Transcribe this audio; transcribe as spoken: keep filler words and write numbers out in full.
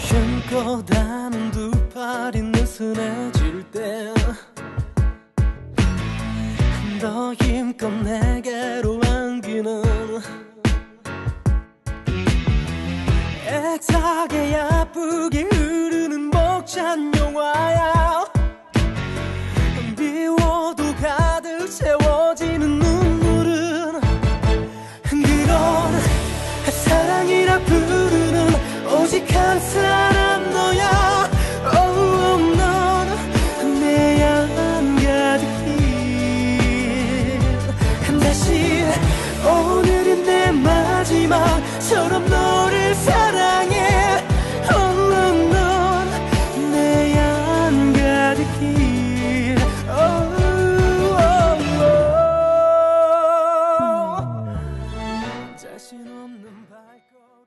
힘껏 하는 두 팔이 느슨해질 때 더 힘껏 내게로 안기는 애타게 아프게 흐르는 벅찬 영화야. 비워도 가득 채워지는 눈물은 그건 사랑이라 부르는 오직 한 사람 너야. oh, 넌 내 안 가득히 다시 오늘은 내 마지막처럼 너를 사랑해. oh, 넌 내 안 가득히 oh, oh, oh. 자신 없는 발걸음